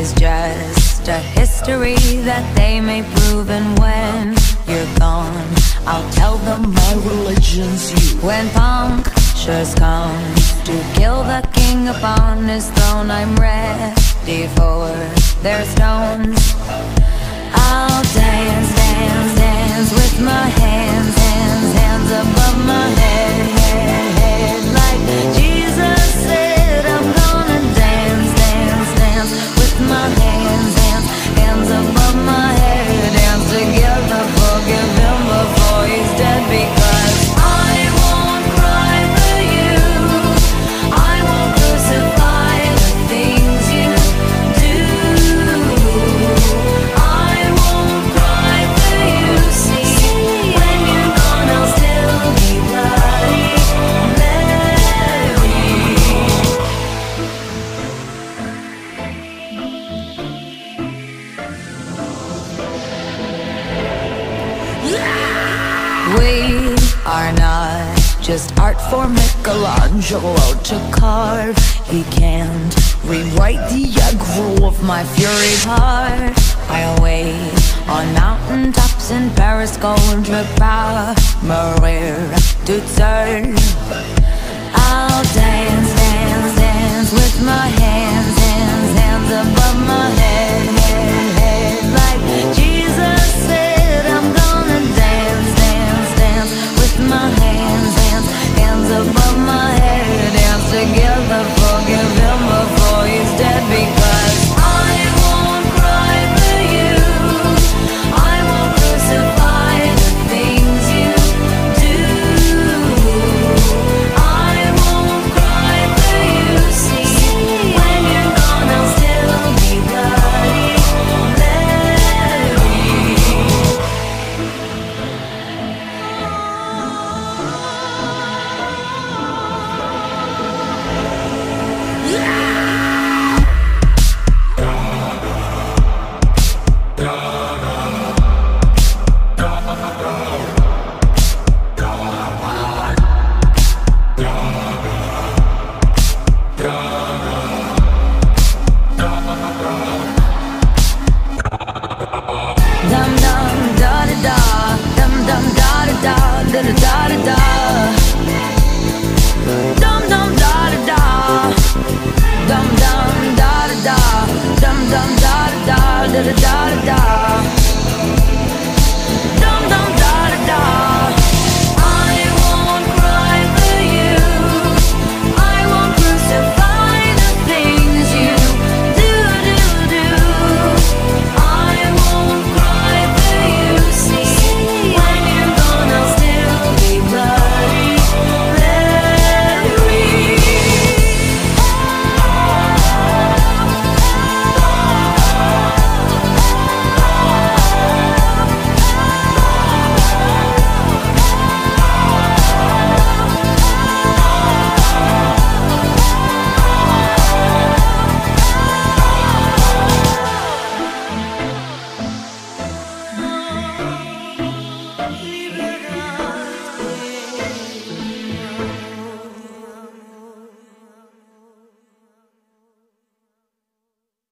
is just a history that they may prove. And when you're gone, I'll tell them my religion's you. When punctures come to kill the king upon his throne, I'm ready for their stones. I'll dance, dance, dance with my hands, hands, hands above my head, head, head. Like Jesus said, I'm gonna dance, dance, dance with my hands, hands, hands above my head. Dance together, forgive him before he's dead. Because I won't cry for you, I won't crucify the things you do. I won't cry for you, see, when you're gone I'll still be bloody Mary. We are not just art for Michelangelo to carve. He can't rewrite the aggro of my fury heart. I'll wait on mountaintops in Paris, going to Maria to turn.